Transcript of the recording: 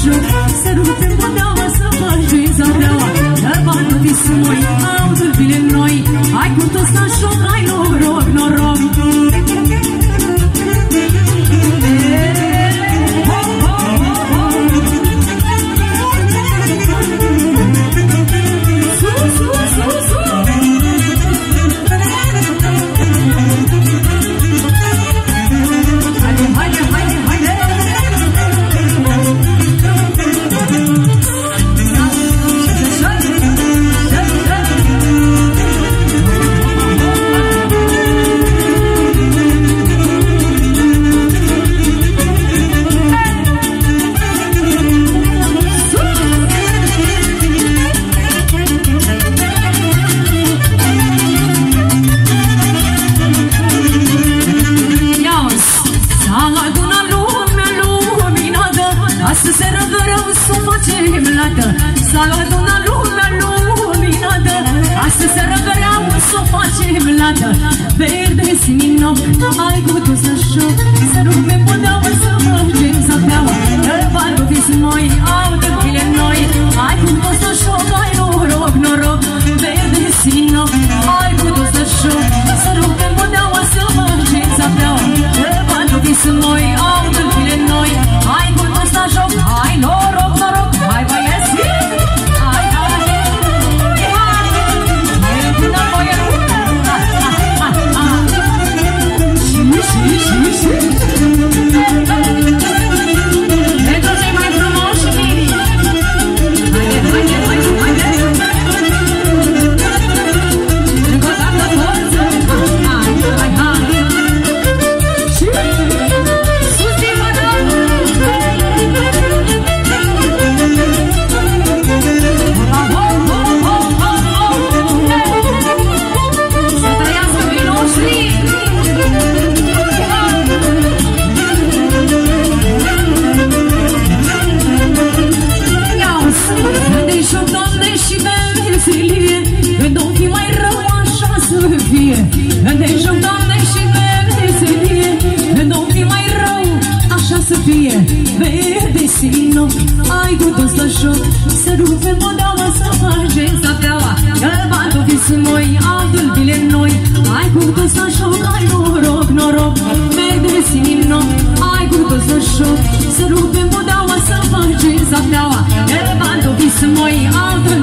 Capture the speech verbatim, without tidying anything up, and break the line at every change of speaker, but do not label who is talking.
joc, să rupe podeaua, să faci zareaua. Că bani vis moi, au dulbile noi, hai cu toți la joc, hai noroc, noroc.
Verde sinino, ai gustul să șoc, să rupe podeaua, să mergem zapeaua. Că bani vis moi, au dulbile noi, ai gustul să șoc, ai noroc, noroc. Verde sinino, ai gustul să șoc, să rupe podeaua, să mergem zapeaua. Că bani vis moi, au dulbile noi, ai gustul să șoc, ai noroc, noroc. Hai băieți, hai, hai, hai, până voi pentru cei mai frumoși miri. Haide, haide, haide, haide. Încă o dată forță. Hai, hai, hai. Și sus din mână. Ho, ho, ho, ho, ho. Să trăiască vii noștri. Când-i joc, Doamne, și veselie, când o fi mai rău, așa să fie. Când-i joc, Doamne, și veselie, când o fi mai rău, așa să fie. Verde sino, ai gustul să joc, să rupe podeaua, să mergem zapeaua. Că bani vis moi, au dulbile noi, ai gustul să joc, ai noroc, noroc. Verde sino, ai gustul să joc, să rupe podeaua, să mergem zapeaua. Că bani vis moi, au dulbile